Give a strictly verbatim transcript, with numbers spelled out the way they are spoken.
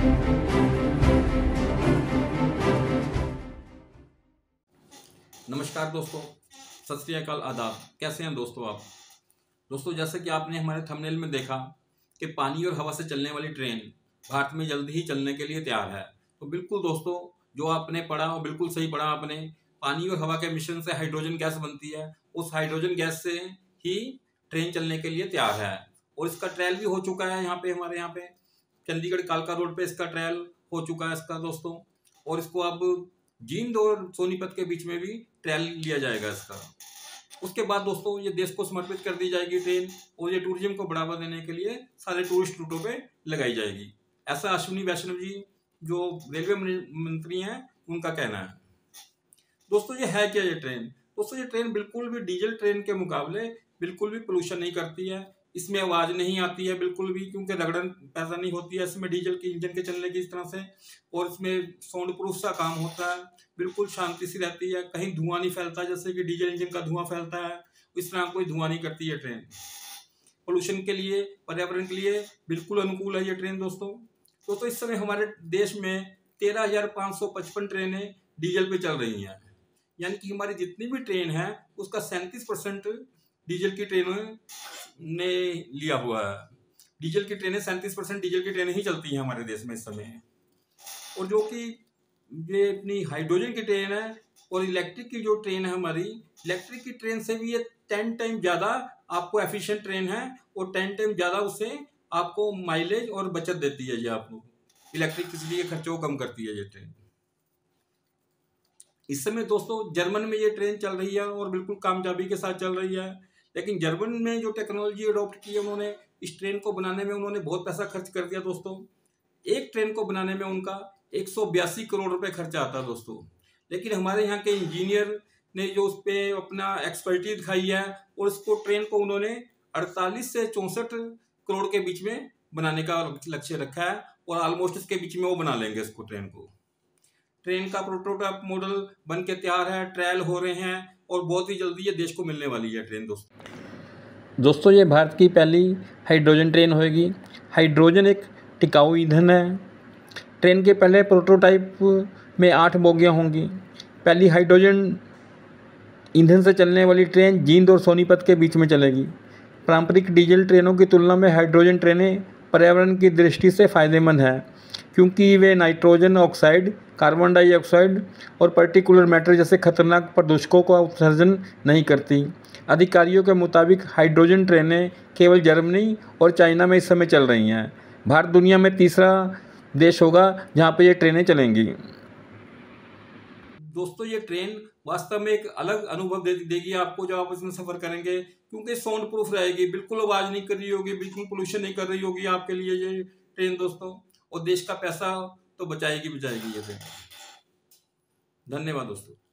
नमस्कार दोस्तों, सत श्री अकाल, आदाब। कैसे हैं दोस्तों आप? दोस्तों, जैसे कि आपने हमारे थंबनेल में देखा कि पानी और हवा से चलने वाली ट्रेन भारत में जल्द ही चलने के लिए तैयार है। तो बिल्कुल दोस्तों, जो आपने पढ़ा वो बिल्कुल सही पढ़ा आपने। पानी और हवा के मिश्रण से हाइड्रोजन गैस बनती है। उस हाइड्रोजन गैस से ही ट्रेन चलने के लिए तैयार है और इसका ट्रायल भी हो चुका है। यहाँ पे हमारे यहाँ पे चंडीगढ़ कालका रोड पे इसका ट्रायल हो चुका है इसका दोस्तों। और इसको अब जींद और सोनीपत के बीच में भी ट्रायल लिया जाएगा इसका। उसके बाद दोस्तों ये देश को समर्पित कर दी जाएगी ट्रेन और ये टूरिज्म को बढ़ावा देने के लिए सारे टूरिस्ट रूटों पे लगाई जाएगी। ऐसा अश्विनी वैष्णव जी जो रेलवे मंत्री हैं उनका कहना है। दोस्तों, ये है क्या ये ट्रेन? दोस्तों, ये ट्रेन बिल्कुल भी डीजल ट्रेन के मुकाबले बिल्कुल भी पोल्यूशन नहीं करती है। इसमें आवाज़ नहीं आती है बिल्कुल भी, क्योंकि रगड़न पैदा नहीं होती है इसमें डीजल के इंजन के चलने की इस तरह से। और इसमें साउंड प्रूफ सा काम होता है, बिल्कुल शांति सी रहती है, कहीं धुआं नहीं फैलता जैसे कि डीजल इंजन का धुआं फैलता है। इस तरह कोई धुआं नहीं करती है ट्रेन। पोल्यूशन के लिए, पर्यावरण के लिए बिल्कुल अनुकूल है ये ट्रेन दोस्तों। दोस्तों, इस समय हमारे देश में तेरह हजार पाँच सौ पचपन ट्रेनें डीजल पे चल रही हैं। यानी कि हमारी जितनी भी ट्रेन है उसका सैंतीस परसेंट डीजल की ट्रेनें ने लिया हुआ है। डीजल की ट्रेनें सैंतीस परसेंट डीजल की ट्रेनें ही चलती हैं हमारे देश में इस समय। और जो कि ये अपनी हाइड्रोजन की ट्रेन है और इलेक्ट्रिक की जो ट्रेन है हमारी, इलेक्ट्रिक की ट्रेन से भी ये टेन टाइम ज़्यादा आपको एफिशिएंट ट्रेन है और टेन टाइम ज़्यादा उससे आपको माइलेज और बचत देती है। ये आपको इलेक्ट्रिक इसलिए खर्चों को कम करती है ये ट्रेन। इस समय दोस्तों जर्मन में ये ट्रेन चल रही है और बिल्कुल कामयाबी के साथ चल रही है। लेकिन जर्मन में जो टेक्नोलॉजी अडॉप्ट की है उन्होंने, इस ट्रेन को बनाने में उन्होंने बहुत पैसा खर्च कर दिया दोस्तों। एक ट्रेन को बनाने में उनका एक सौ बयासी करोड़ रुपए खर्चा आता है दोस्तों। लेकिन हमारे यहाँ के इंजीनियर ने जो उस पर अपना एक्सपर्टीज दिखाई है और इसको ट्रेन को उन्होंने अड़तालीस से चौंसठ करोड़ के बीच में बनाने का लक्ष्य रखा है और ऑलमोस्ट इसके बीच में वो बना लेंगे इसको। ट्रेन को ट्रेन का प्रोटोटाइप मॉडल बन के तैयार है, ट्रायल हो रहे हैं और बहुत ही जल्दी ये देश को मिलने वाली है ट्रेन दोस्तों। दोस्तों, ये भारत की पहली हाइड्रोजन ट्रेन होगी। हाइड्रोजन एक टिकाऊ ईंधन है। ट्रेन के पहले प्रोटोटाइप में आठ बोगियां होंगी। पहली हाइड्रोजन ईंधन से चलने वाली ट्रेन जींद और सोनीपत के बीच में चलेगी। पारंपरिक डीजल ट्रेनों की तुलना में हाइड्रोजन ट्रेनें पर्यावरण की दृष्टि से फ़ायदेमंद हैं, क्योंकि वे नाइट्रोजन ऑक्साइड, कार्बन डाइऑक्साइड और पार्टिकुलर मैटर जैसे खतरनाक प्रदूषकों का उत्सर्जन नहीं करती। अधिकारियों के मुताबिक हाइड्रोजन ट्रेनें केवल जर्मनी और चाइना में इस समय चल रही हैं। भारत दुनिया में तीसरा देश होगा जहां पर ये ट्रेनें चलेंगी। दोस्तों, ये ट्रेन वास्तव में एक अलग अनुभव दे देगी आपको जब आप इसमें सफर करेंगे, क्योंकि साउंड प्रूफ रहेगी, बिल्कुल आवाज़ नहीं कर रही होगी, बिल्कुल पोल्यूशन नहीं कर रही होगी आपके लिए ये ट्रेन दोस्तों। और देश का पैसा तो बचाएगी बचाएगी ये ट्रेन। धन्यवाद दोस्तों।